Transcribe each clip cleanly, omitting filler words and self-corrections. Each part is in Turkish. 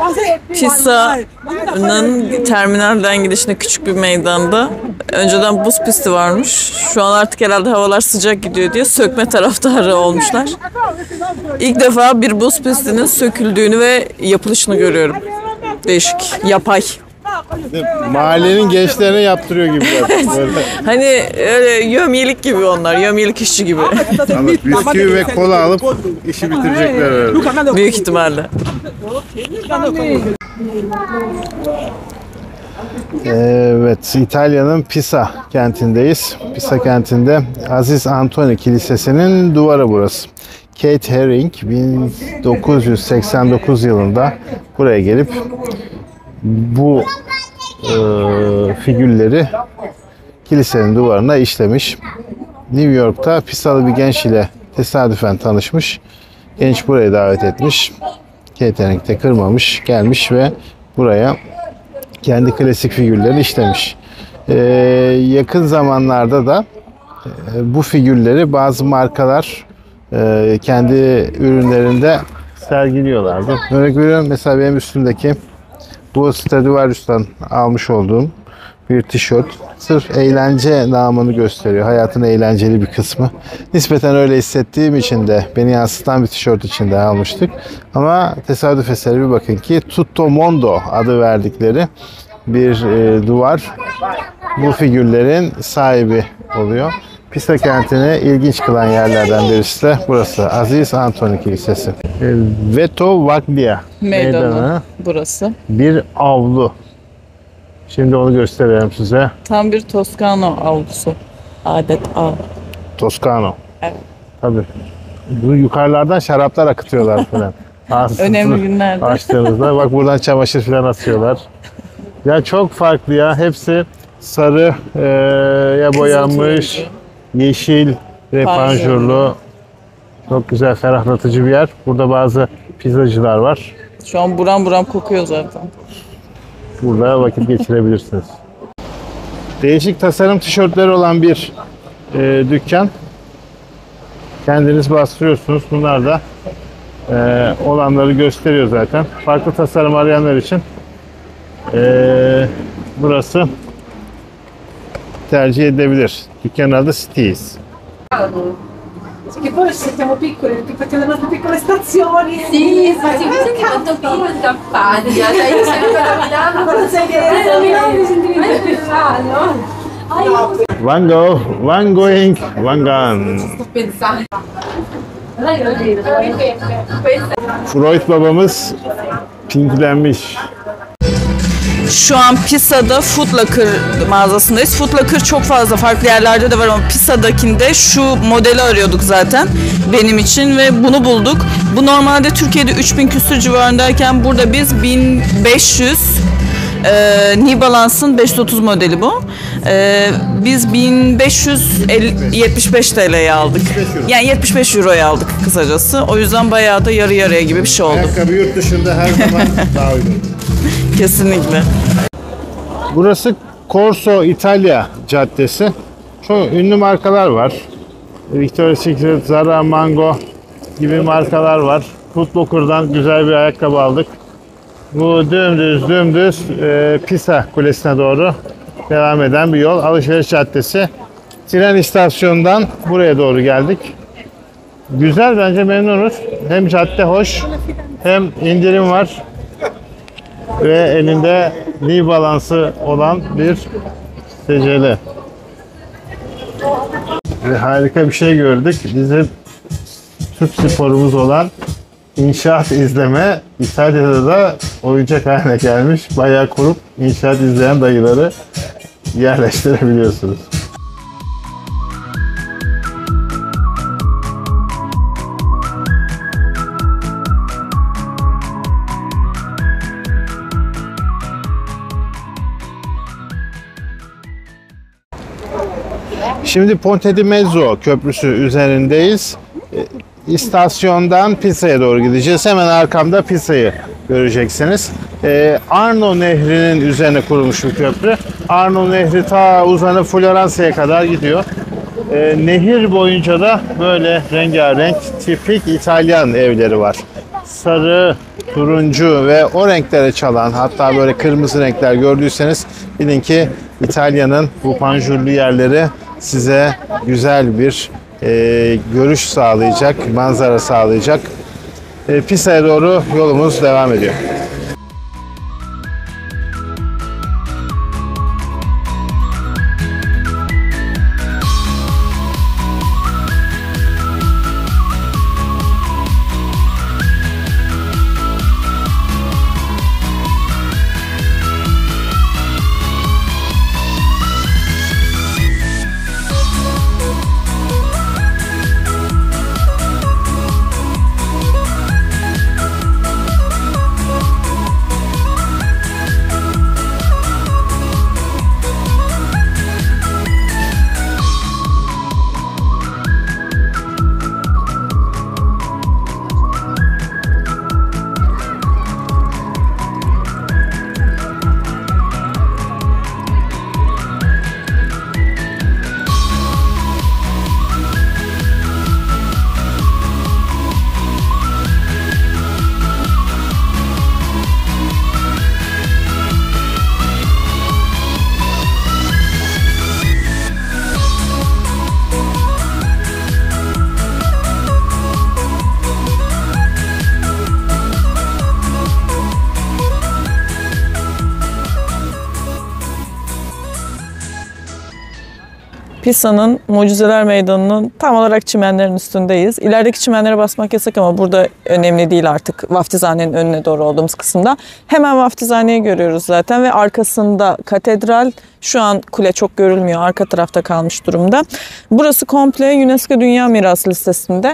Pisa'nın terminalden gidişine küçük bir meydanda. Önceden buz pisti varmış. Şu an artık herhalde havalar sıcak gidiyor diye sökme taraftarı olmuşlar. İlk defa bir buz pistinin söküldüğünü ve yapılışını görüyorum. Değişik, yapay. Mahallenin gençlerine yaptırıyor gibi. Hani öyle yömyelik gibi onlar, yömyelik işçi gibi. Bisküvi ve kola alıp işi bitirecekler herhalde. Büyük ihtimalle. Evet, İtalya'nın Pisa kentindeyiz. Pisa kentinde Aziz Antoni Kilisesi'nin duvarı burası. Kate Haring 1989 yılında buraya gelip bu figürleri kilisenin duvarına işlemiş. New York'ta Pisalı bir genç ile tesadüfen tanışmış. Genç buraya davet etmiş. Kate Haring de kırmamış, gelmiş ve buraya kendi klasik figürleri işlemiş. Yakın zamanlarda da bu figürleri bazı markalar kendi ürünlerinde sergiliyorlardı. Örnek veriyorum, mesela benim üstümdeki bu Stradivarius'tan almış olduğum bir tişört. Sırf eğlence namını gösteriyor. Hayatın eğlenceli bir kısmı. Nispeten öyle hissettiğim için de beni yansıtan bir tişört içinde almıştık. Ama tesadüf eseri bir bakın ki Tutto Mondo adı verdikleri bir duvar bu figürlerin sahibi oluyor. Pisa kentini ilginç kılan yerlerden birisi de burası. Aziz Antoni Kilisesi. Veto Vaglia Meydanı burası. Bir avlu. Şimdi onu göstereyim size. Tam bir Toskano avlusu. Adet av. Toscano. Evet. Tabii. Bu yukarılardan şaraplar akıtıyorlar falan. Önemli günlerde. Açtığınızda bak buradan çamaşır falan atıyorlar. Ya çok farklı ya. Hepsi sarı ya boyanmış, yeşil ve panjurlu. Çok güzel, ferahlatıcı bir yer. Burada bazı pizzacılar var. Şu an buram buram kokuyor zaten. Burada vakit geçirebilirsiniz. Değişik tasarım tişörtleri olan bir dükkan. Kendiniz bastırıyorsunuz. Bunlar da olanları gösteriyor zaten. Farklı tasarım arayanlar için burası tercih edebilir. Dükkanın adı Steez. Che poi siamo piccoli, perché facciamo le nostre piccole stazioni. Sì, ma si vede quanto piccolo in Campania, cioè io sempre a Milano, Quando sei a Milano mi senti male. One go, one going, one gone. sto pensando. Freud babamız pinklenmiş. Şu an Pisa'da Foot Locker mağazasındayız. Foot Locker çok fazla farklı yerlerde de var ama Pisa'dakinde şu modeli arıyorduk zaten benim için ve bunu bulduk. Bu normalde Türkiye'de 3000 küsür civarındayken burada biz 1500 New Balance'ın 530 modeli bu. Biz 1575 TL'ye aldık. Yani 75 Euro'ya aldık kısacası. O yüzden bayağı da yarı yarıya gibi bir şey oldu. Ayakkabı yurt dışında her zaman daha uygun. Kesinlikle. Burası Corso Italia Caddesi. Çok ünlü markalar var. Victoria's Secret, Zara, Mango gibi markalar var. Foot Locker'dan güzel bir ayakkabı aldık. Bu dümdüz Pisa Kulesi'ne doğru devam eden bir yol. Alışveriş caddesi. Tren istasyonundan buraya doğru geldik. Güzel, bence memnunuz. Hem cadde hoş, hem indirim var. Ve elinde New Balance'ı olan bir seceli. Ve harika bir şey gördük. Bizim Türk sporumuz olan İnşaat izleme İtalya'da da oyuncak haline gelmiş. Bayağı kurup inşaat izleyen dayıları yerleştirebiliyorsunuz. Şimdi Ponte di Mezzo köprüsü üzerindeyiz. İstasyondan Pisa'ya doğru gideceğiz. Hemen arkamda Pisa'yı göreceksiniz. Arno Nehri'nin üzerine kurulmuş bir köprü. Arno Nehri ta uzanıp Floransa'ya kadar gidiyor. Nehir boyunca da böyle rengarenk tipik İtalyan evleri var. Sarı, turuncu ve o renklere çalan, hatta böyle kırmızı renkler gördüyseniz bilin ki İtalya'nın bu panjurlu yerleri size güzel bir görüş sağlayacak, manzara sağlayacak. Pisa'ya doğru yolumuz devam ediyor. Pisa'nın Mucizeler Meydanı'nın tam olarak çimenlerin üstündeyiz. İlerideki çimenlere basmak yasak ama burada önemli değil artık, vaftizhanenin önüne doğru olduğumuz kısımda. Hemen vaftizhaneyi görüyoruz zaten ve arkasında katedral. Şu an kule çok görülmüyor, arka tarafta kalmış durumda. Burası komple UNESCO Dünya Mirası listesinde.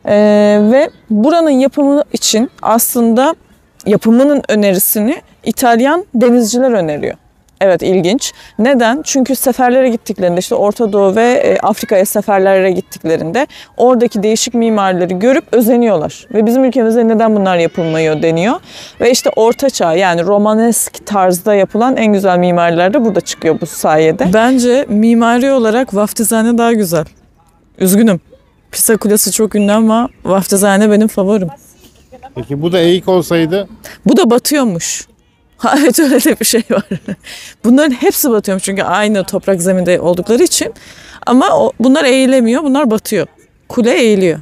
Ve buranın yapımı için aslında yapımının önerisini İtalyan denizciler öneriyor. Evet, ilginç. Neden? Çünkü seferlere gittiklerinde, işte Orta Doğu ve Afrika'ya seferlere gittiklerinde oradaki değişik mimarileri görüp özeniyorlar. Ve bizim ülkemizde neden bunlar yapılmıyor deniyor. Ve işte Orta Çağ, yani Romanesk tarzda yapılan en güzel mimariler de burada çıkıyor bu sayede. Bence mimari olarak vaftizhane daha güzel. Üzgünüm. Pisa Kulesi çok ünlü ama vaftizhane benim favorim. Peki bu da eğik olsaydı? Bu da batıyormuş. Evet, öyle de bir şey var. Bunların hepsi batıyormuş çünkü aynı toprak zeminde oldukları için. Ama bunlar eğilemiyor, bunlar batıyor. Kule eğiliyor.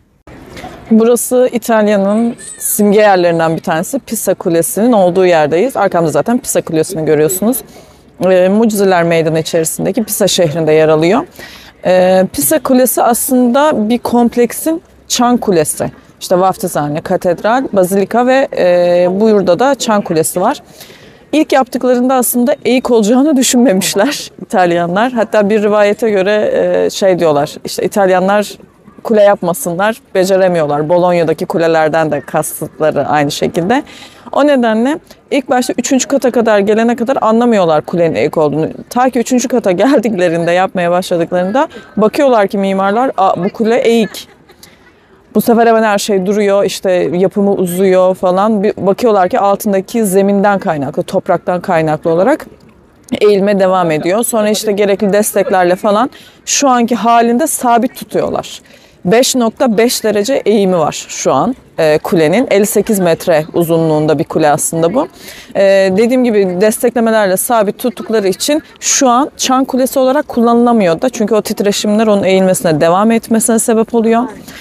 Burası İtalya'nın simge yerlerinden bir tanesi. Pisa Kulesi'nin olduğu yerdeyiz. Arkamda zaten Pisa Kulesi'ni görüyorsunuz. Mucizeler Meydanı içerisindeki Pisa şehrinde yer alıyor. Pisa Kulesi aslında bir kompleksin çan kulesi. İşte vaftizhane, katedral, bazilika ve burada da çan kulesi var. İlk yaptıklarında aslında eğik olacağını düşünmemişler İtalyanlar. Hatta bir rivayete göre şey diyorlar, işte İtalyanlar kule yapmasınlar, beceremiyorlar. Bolonya'daki kulelerden de kastıkları aynı şekilde. O nedenle ilk başta 3. kata kadar gelene kadar anlamıyorlar kulenin eğik olduğunu. Ta ki 3. kata geldiklerinde, yapmaya başladıklarında bakıyorlar ki mimarlar, bu kule eğik. Bu sefer hemen her şey duruyor, işte yapımı uzuyor falan. Bakıyorlar ki altındaki zeminden kaynaklı, topraktan kaynaklı olarak eğilme devam ediyor. Sonra işte gerekli desteklerle falan şu anki halinde sabit tutuyorlar. 5.5 derece eğimi var şu an kulenin. 58 metre uzunluğunda bir kule aslında bu. Dediğim gibi desteklemelerle sabit tuttukları için şu an çan kulesi olarak kullanılamıyor da. Çünkü o titreşimler onun eğilmesine devam etmesine sebep oluyor.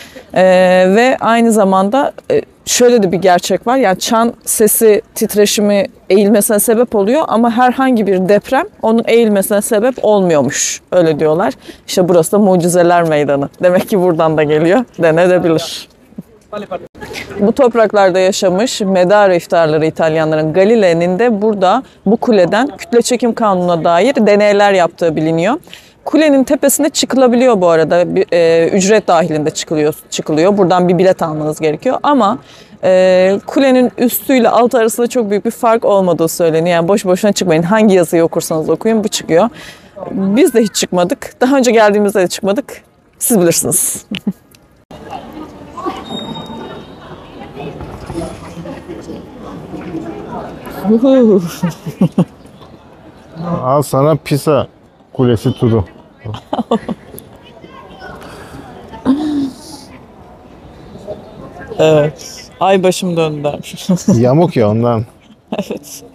Ve aynı zamanda şöyle de bir gerçek var. Yani çan sesi titreşimi eğilmesine sebep oluyor ama herhangi bir deprem onun eğilmesine sebep olmuyormuş. Öyle diyorlar. İşte burası da Mucizeler Meydanı. Demek ki buradan da geliyor denebilir. Bu topraklarda yaşamış Medaro iftarları İtalyanların, Galile'nin de burada bu kuleden kütle çekim kanununa dair deneyler yaptığı biliniyor. Kulenin tepesine çıkılabiliyor bu arada. Ücret dahilinde çıkılıyor. Buradan bir bilet almanız gerekiyor. Ama kulenin üstüyle altı arasında çok büyük bir fark olmadığı söyleniyor. Yani boş boşuna çıkmayın. Hangi yazıyı okursanız okuyun bu çıkıyor. Biz de hiç çıkmadık. Daha önce geldiğimizde de çıkmadık. Siz bilirsiniz. Al sana Pisa Kulesi turu. Evet. Ay başım döndü. Yamuk ya ondan. Evet.